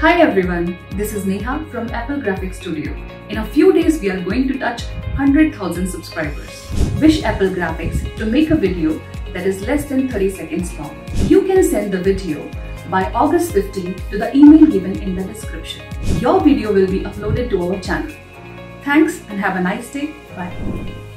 Hi everyone, this is Neha from Apple Graphics Studio. In a few days we are going to touch 100,000 subscribers. Wish Apple Graphics to make a video that is less than 30 seconds long. You can send the video by August 15 to the email given in the description. Your video will be uploaded to our channel. Thanks and have a nice day. Bye.